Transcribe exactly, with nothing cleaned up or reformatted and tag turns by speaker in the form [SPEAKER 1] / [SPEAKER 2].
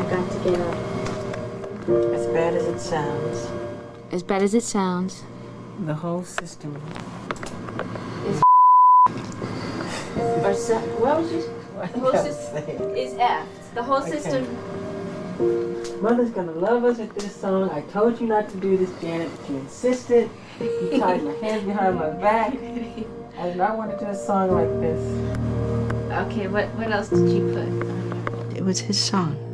[SPEAKER 1] got to get up.
[SPEAKER 2] As bad as it sounds.
[SPEAKER 1] As bad as it sounds.
[SPEAKER 2] The whole system
[SPEAKER 1] is or so, what was you? The whole system is F. The whole system.
[SPEAKER 2] Mother's gonna love us with this song. I told you not to do this, Janet, but you insisted. You tied my hands behind my back. I did not want to do a song like this.
[SPEAKER 1] Okay, what what else did you put?
[SPEAKER 3] It was his song.